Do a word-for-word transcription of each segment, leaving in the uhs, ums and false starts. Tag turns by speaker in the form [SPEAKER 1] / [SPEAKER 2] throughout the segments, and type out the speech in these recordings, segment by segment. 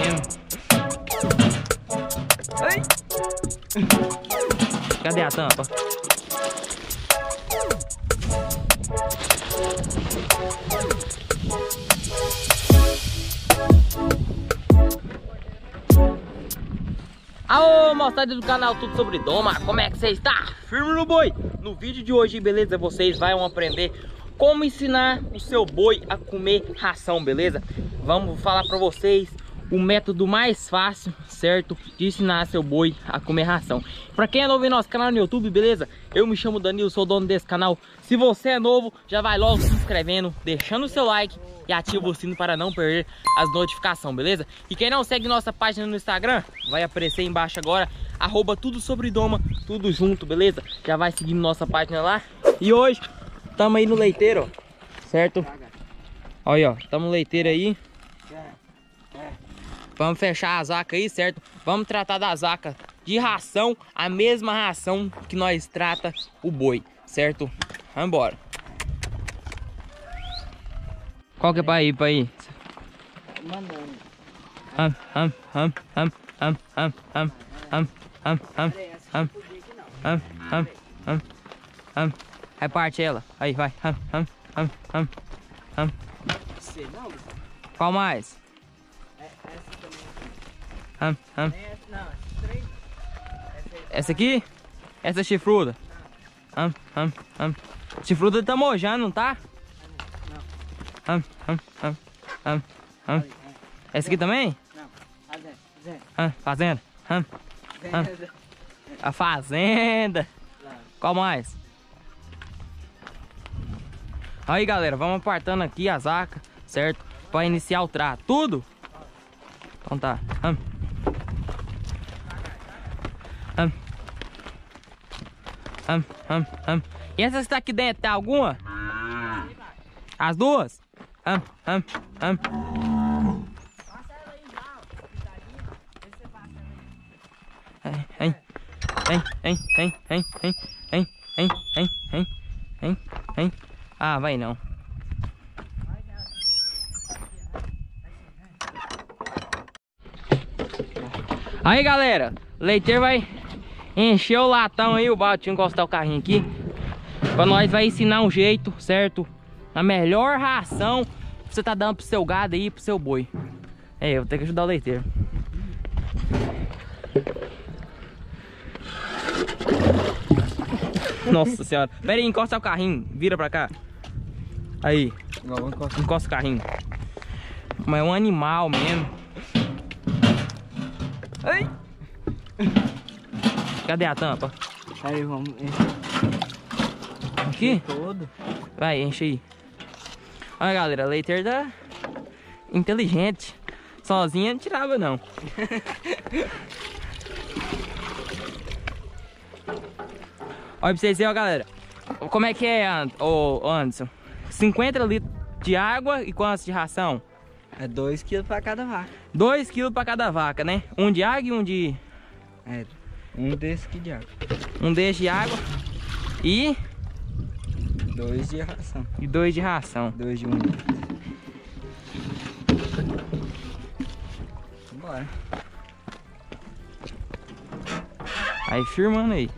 [SPEAKER 1] mexendo. Ai. Cadê a tampa? Alô, moçada do canal Tudo Sobre Doma, como é que você está? Firme no boi! No vídeo de hoje, beleza, vocês vão aprender como ensinar o seu boi a comer ração, beleza? Vamos falar pra vocês o método mais fácil, certo? De ensinar seu boi a comer ração. Pra quem é novo em nosso canal no YouTube, beleza? Eu me chamo Danilo, sou dono desse canal. Se você é novo, já vai logo se inscrevendo, deixando o seu like e ativa o sino para não perder as notificações, beleza? E quem não segue nossa página no Instagram, vai aparecer embaixo agora, arroba Tudo Sobre Doma, tudo junto, beleza? Já vai seguindo nossa página lá. E hoje, tamo aí no leiteiro, ó, certo? Olha aí, ó, tamo no leiteiro aí. Vamos fechar as vacas aí, certo? Vamos tratar das vacas de ração, a mesma ração que nós trata o boi, certo? Vamos embora. Qual que é pra ir, pra ir?
[SPEAKER 2] Mandando.
[SPEAKER 1] Hum, hum, hum, hum, hum, hum, hum, hum, hum, hum, hum, hum, hum, hum, hum. Reparte ela. Aí, vai. Hum, hum, hum, hum, hum.
[SPEAKER 2] Você não?
[SPEAKER 1] Qual mais?
[SPEAKER 2] Essa também.
[SPEAKER 1] Hum, hum.
[SPEAKER 2] Não, essa três.
[SPEAKER 1] Essa aqui? Essa chifruda? Hum, hum, hum. Chifruda tá mojando, não tá?
[SPEAKER 2] Não.
[SPEAKER 1] Hum, hum, hum, hum, hum. Essa aqui também?
[SPEAKER 2] Não. Fazenda. Fazenda.
[SPEAKER 1] Hum, fazenda. Hum, hum. A fazenda. Qual mais? Aí, galera, vamos apartando aqui as vacas, certo? Pra iniciar o trato. Tudo? Então tá. Hum. Hum. Hum, hum, hum. E essa que tá aqui dentro, tem alguma? As duas? Hum, hum, hum. Hein, hein, hein, hein, hein, hein, hein, hein, hein, hein, hein, hein, hein. Ah, vai não. Aí, galera, o leiteiro vai encher o latão aí, o balde, encostar o carrinho aqui. Pra nós vai ensinar um jeito, certo? A melhor ração que você tá dando pro seu gado aí, pro seu boi. É, eu vou ter que ajudar o leiteiro. Nossa senhora. Pera aí, encosta o carrinho, vira pra cá. Aí, encosta o carrinho. Mas é um animal mesmo. Ai. Cadê a tampa?
[SPEAKER 2] Aí, vamos encher.
[SPEAKER 1] Aqui?
[SPEAKER 2] Todo.
[SPEAKER 1] Vai, enche aí. Olha, galera, leiteiro tá inteligente. Sozinha não tirava, não. Olha pra vocês verem, ó, galera. Como é que é, ô Anderson? cinquenta litros de água e quantos de ração?
[SPEAKER 2] É dois quilos pra cada vaca.
[SPEAKER 1] dois quilos pra cada vaca, né? Um de água e um de...
[SPEAKER 2] É, um desse aqui de água.
[SPEAKER 1] Um desse de água e...
[SPEAKER 2] Dois de ração.
[SPEAKER 1] E dois de ração.
[SPEAKER 2] Dois de um litro. Bora.
[SPEAKER 1] Aí, firmando aí.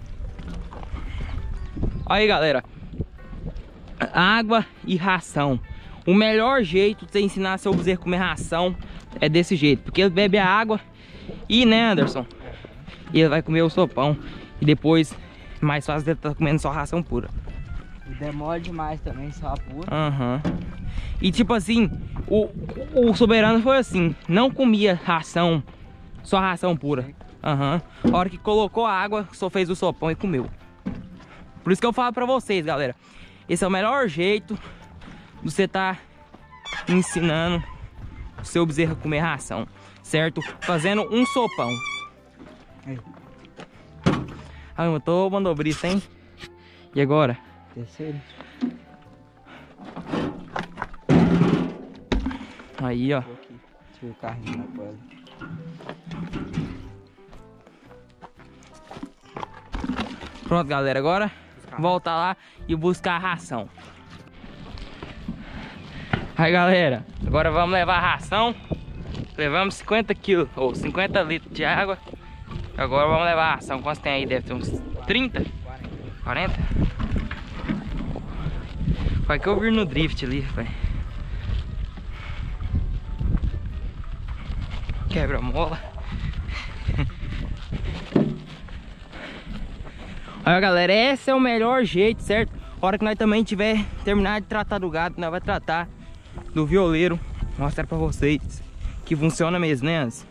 [SPEAKER 1] Aí, galera. Água e ração. O melhor jeito de você ensinar seu bezerro a comer ração é desse jeito. Porque ele bebe a água e, né, Anderson? E ele vai comer o sopão. E depois, mais fácil ele tá comendo só ração pura.
[SPEAKER 2] E demora demais também, só a pura.
[SPEAKER 1] Aham. Uhum. E tipo assim, o, o soberano foi assim. Não comia ração, só ração pura. Aham. Uhum. A hora que colocou a água, só fez o sopão e comeu. Por isso que eu falo pra vocês, galera. Esse é o melhor jeito de você tá ensinando o seu bezerro a comer ração, certo? Fazendo um sopão.
[SPEAKER 2] Aí.
[SPEAKER 1] Ai, eu tô mandobrista, hein? E agora?
[SPEAKER 2] Terceiro.
[SPEAKER 1] Aí, ó.
[SPEAKER 2] Tira o carrinho na coisa.
[SPEAKER 1] Pronto, galera. Agora volta lá e buscar a ração. Aí, galera, agora vamos levar a ração. levamos cinquenta quilos, ou cinquenta litros de água. Agora vamos levar a ração. Quantos tem aí? Deve ter uns trinta? quarenta? Vai que eu vir no drift ali, pai. Quebra a mola. Olha, galera, esse é o melhor jeito, certo? A hora que nós também tiver terminar de tratar do gado, nós vamos tratar do violeiro. Vou mostrar pra vocês que funciona mesmo, né, Anderson?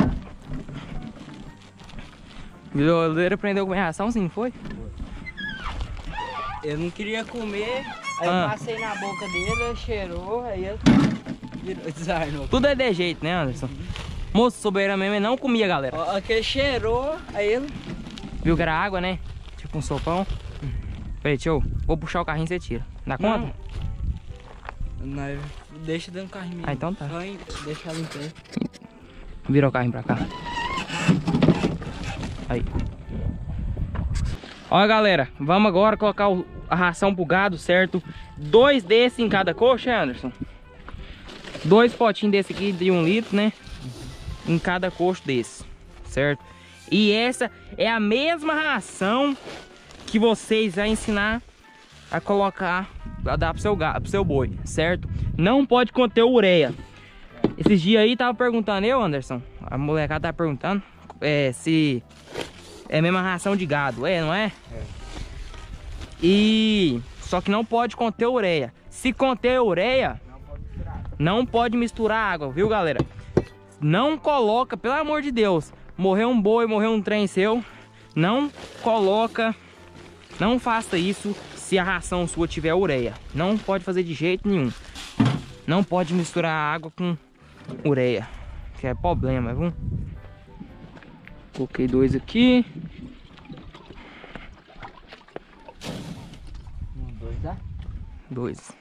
[SPEAKER 1] O violeiro aprendeu a comer ração, sim, foi?
[SPEAKER 2] Eu não queria comer, aí
[SPEAKER 1] Ah.
[SPEAKER 2] eu passei na boca dele, ele cheirou, aí ele virou, desarnou.
[SPEAKER 1] Tudo é de jeito, né, Anderson? Moço, soberano mesmo, ele não comia, galera.
[SPEAKER 2] Ó, que ele cheirou, aí ele...
[SPEAKER 1] Viu que era água, né? Tipo um sopão. Peraí, deixa eu... Vou puxar o carrinho e você tira. Dá conta?
[SPEAKER 2] Nós deixa dentro do carrinho mesmo.
[SPEAKER 1] Ah, então tá.
[SPEAKER 2] Só em- deixa ela em pé.
[SPEAKER 1] Vira o carrinho pra cá. Aí. Olha, galera, vamos agora colocar o- a ração pro gado, certo? Dois desses em cada coxa, Anderson. Dois potinhos desse aqui de um litro, né? Em cada coxo desse, certo? E essa é a mesma ração que vocês vão ensinar a colocar, a dar pro seu, gado, pro seu boi, certo? Não pode conter ureia. Esses dias aí tava perguntando, eu, Anderson, a molecada tava perguntando é, se é a mesma ração de gado. É, não é?
[SPEAKER 2] É.
[SPEAKER 1] E só que não pode conter ureia. Se conter ureia,
[SPEAKER 2] Não pode tirar.
[SPEAKER 1] não pode misturar água, viu, galera? Não coloca, pelo amor de Deus, morreu um boi, morreu um trem seu, não coloca, não faça isso se a ração sua tiver ureia. Não pode fazer de jeito nenhum. Não pode misturar água com ureia, que é problema, viu? Coloquei dois aqui.
[SPEAKER 2] Um, dois, dá?
[SPEAKER 1] Dois.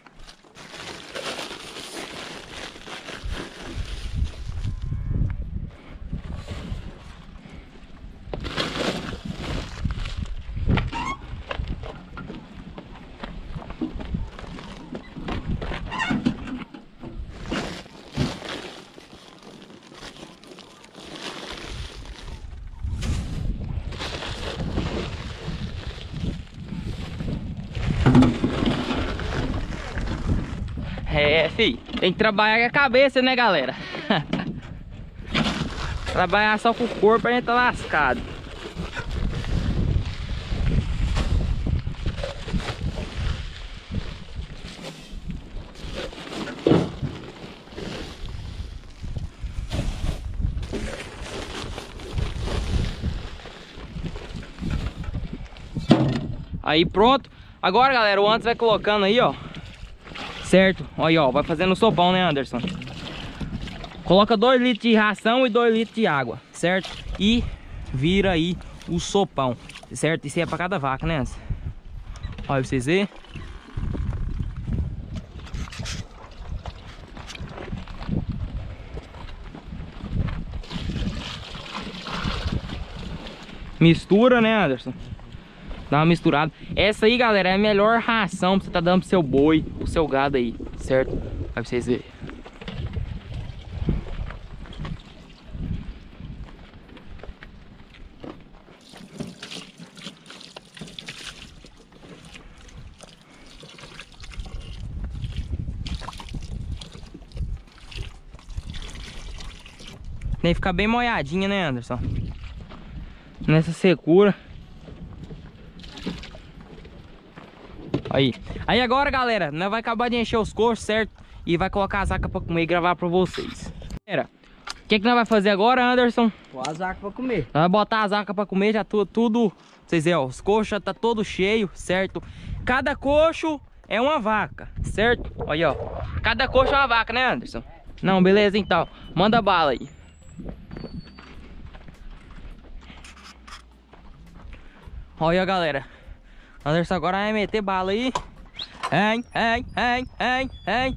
[SPEAKER 1] É, fi, tem que trabalhar com a cabeça, né, galera? Trabalhar só com o corpo, a gente tá lascado. Aí pronto. Agora, galera, o Anderson vai colocando aí, ó. Certo? Aí, ó, vai fazendo o sopão, né, Anderson? Coloca dois litros de ração e dois litros de água, certo? E vira aí o sopão, certo? Isso é pra cada vaca, né, Anderson? Olha, pra vocês verem. Mistura, né, Anderson? Dá uma misturada. Essa aí, galera, é a melhor ração pra você tá dando pro seu boi, pro seu gado aí, certo? Olha pra vocês verem. Tem que ficar bem molhadinha, né, Anderson? Nessa secura. Aí. Aí agora, galera, nós vai acabar de encher os coxos, certo? E vai colocar as vacas pra comer e gravar pra vocês. Galera, o que que nós vai fazer agora, Anderson?
[SPEAKER 2] Pô, as vacas pra comer.
[SPEAKER 1] Nós vamos botar as vacas pra comer, já tudo, tudo. Vocês verem, ó, os coxos já tá todo cheio, certo? Cada coxo é uma vaca, certo? Olha, ó. Cada coxo é uma vaca, né, Anderson? Não, beleza, então. Manda bala aí. Olha, galera. Anderson agora vai meter bala aí. Hein, hein, hein, hein, hein.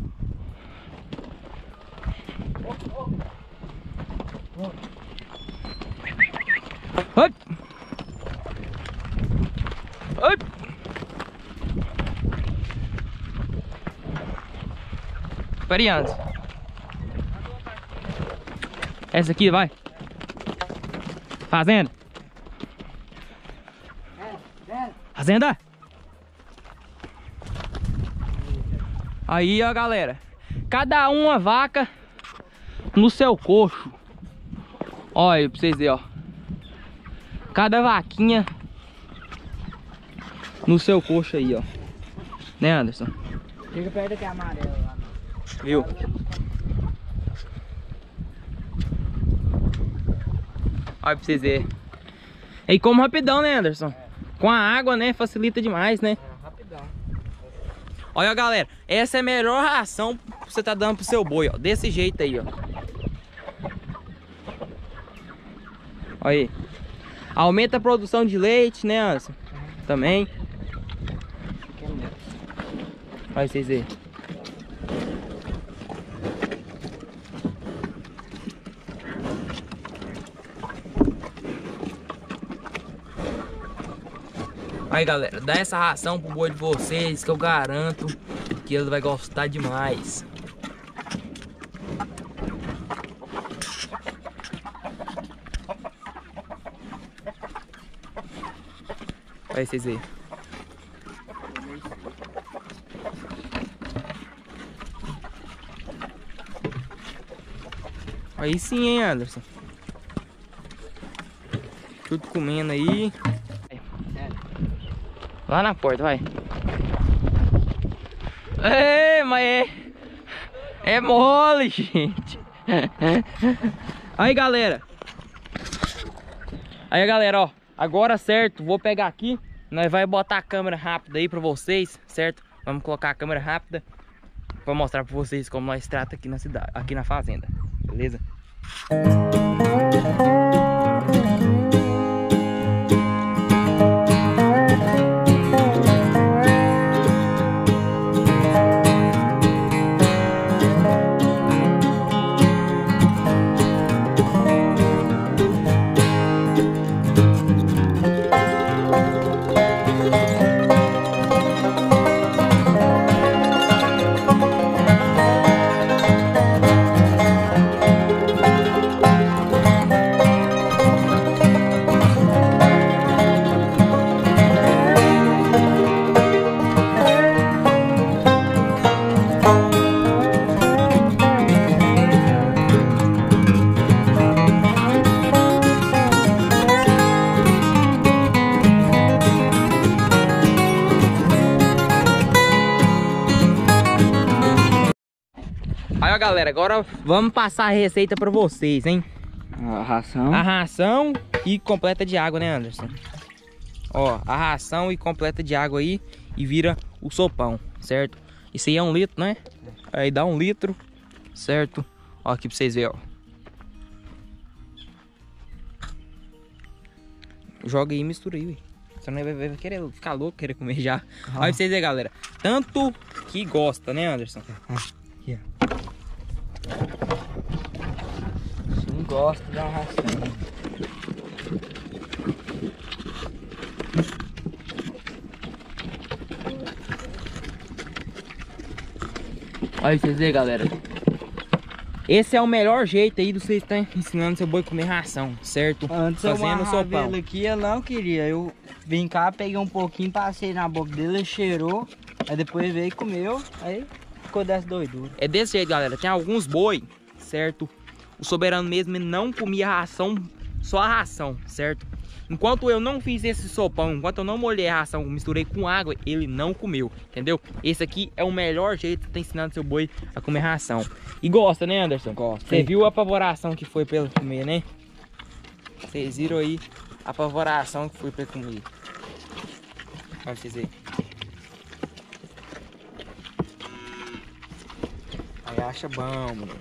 [SPEAKER 1] Oi. Oi. Espera aí, Anderson. Essa aqui, vai. Fazenda. Fazenda. Aí, ó, galera. Cada uma vaca no seu coxo. Olha aí pra vocês verem, ó. Cada vaquinha no seu coxo aí, ó. Né, Anderson?
[SPEAKER 2] Fica perto daqui amarelo lá.
[SPEAKER 1] Viu? Olha pra vocês verem. E como rapidão, né, Anderson? É. Com a água, né? Facilita demais, né?
[SPEAKER 2] É, rapidão.
[SPEAKER 1] Olha, galera. Essa é a melhor ração que você tá dando pro seu boi, ó. Desse jeito aí, ó. Olha aí. Aumenta a produção de leite, né, Anderson? Uhum. Também. Olha vocês aí. Aí, galera, dá essa ração pro boi de vocês que eu garanto que ele vai gostar demais. Olha vocês aí. Aí sim, hein, Anderson? Tudo comendo aí. Lá na porta, vai. Ei, mas é... É mole, gente. Aí, galera. Aí, galera, ó. Agora, certo, vou pegar aqui. Nós vai botar a câmera rápida aí pra vocês, certo? Vamos colocar a câmera rápida pra mostrar pra vocês como nós trata aqui na cidade, aqui na fazenda. Beleza? Aí, ó, galera, agora vamos passar a receita pra vocês, hein?
[SPEAKER 2] A ração.
[SPEAKER 1] A ração e completa de água, né, Anderson? Ó, a ração e completa de água aí e vira o sopão, certo? Isso aí é um litro, né? Aí dá um litro, certo? Ó, aqui pra vocês verem, ó. Joga aí e mistura aí, ué. Senão vai, vai querer ficar louco, querer comer já. Ah. Olha pra vocês verem, galera. Tanto que gosta, né, Anderson?
[SPEAKER 2] Aqui, ó. Sim, gosto da ração.
[SPEAKER 1] Olha vocês verem, galera. Esse é o melhor jeito aí de você estar ensinando seu boi a comer ração, certo?
[SPEAKER 2] Antes
[SPEAKER 1] fazendo
[SPEAKER 2] eu
[SPEAKER 1] sopão.
[SPEAKER 2] Ele aqui, eu não queria. Eu vim cá, peguei um pouquinho, passei na boca dele, ele cheirou. Aí depois veio e comeu. Aí ficou dessa doidura.
[SPEAKER 1] É desse jeito, galera. Tem alguns boi, certo? O soberano mesmo não comia ração, só a ração, certo? Enquanto eu não fiz esse sopão, enquanto eu não molhei a ração, misturei com água, ele não comeu, entendeu? Esse aqui é o melhor jeito de estar ensinando seu boi a comer ração. E gosta, né, Anderson?
[SPEAKER 2] Gosta.
[SPEAKER 1] Você viu a apavoração que foi pra ele comer, né? Vocês viram aí a apavoração que foi pra ele comer. Olha vocês aí. Aí acha bom, mano.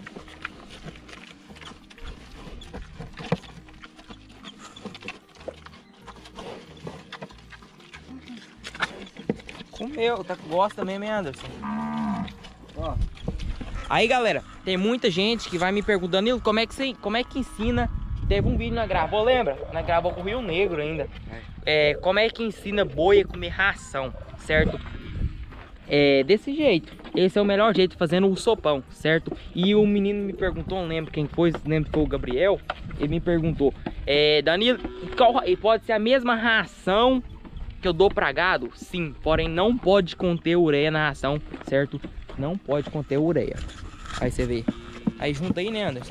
[SPEAKER 1] Comeu, tá, gosta mesmo, hein, Anderson? Ó. Aí, galera, tem muita gente que vai me perguntando, Nilo, como é que você, como é que ensina? Teve um vídeo na gravou, lembra? Na gravou com o Rio Negro ainda. É, como é que ensina boi a comer ração, certo? É desse jeito. esse é o melhor jeito, fazendo o sopão, certo? E o menino me perguntou, não lembro quem foi, lembro que foi o Gabriel. Ele me perguntou, é, Danilo, qual, pode ser a mesma ração que eu dou pra gado? Sim, porém não pode conter ureia na ração, certo? Não pode conter ureia. Aí você vê. Aí junta aí, né, Anderson?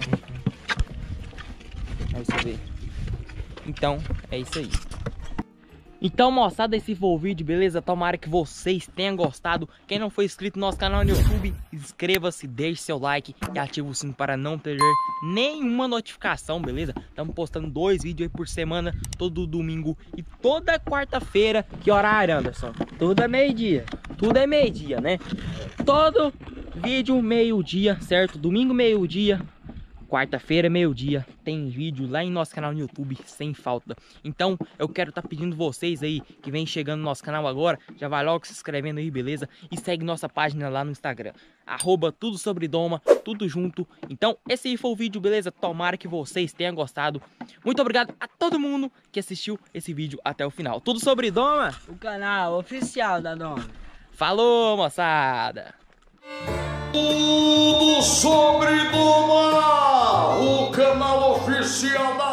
[SPEAKER 1] Aí você vê. Então, é isso aí. Então, moçada, esse foi o vídeo, beleza? Tomara que vocês tenham gostado. Quem não for inscrito no nosso canal no YouTube, inscreva-se, deixe seu like e ative o sino para não perder nenhuma notificação, beleza? Estamos postando dois vídeos aí por semana, todo domingo e toda quarta-feira. Que horário, Anderson?
[SPEAKER 2] Tudo é meio-dia.
[SPEAKER 1] Tudo é meio-dia, né? Todo vídeo meio-dia, certo? Domingo meio-dia. Quarta-feira, meio-dia, tem vídeo lá em nosso canal no YouTube, sem falta. Então, eu quero estar tá pedindo vocês aí, que vem chegando no nosso canal agora, já vai logo se inscrevendo aí, beleza? E segue nossa página lá no Instagram, arroba tudo sobre Doma, tudo junto. Então, esse aí foi o vídeo, beleza? Tomara que vocês tenham gostado. Muito obrigado a todo mundo que assistiu esse vídeo até o final. Tudo sobre Doma,
[SPEAKER 2] o canal oficial da Doma.
[SPEAKER 1] Falou, moçada!
[SPEAKER 3] Tudo sobre Doma, o canal oficial da